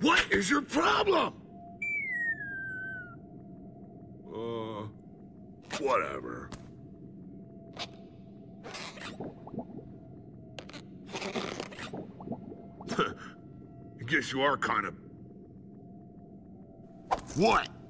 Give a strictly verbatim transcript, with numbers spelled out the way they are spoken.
What is your problem? Uh, whatever. I guess you are kind of... What?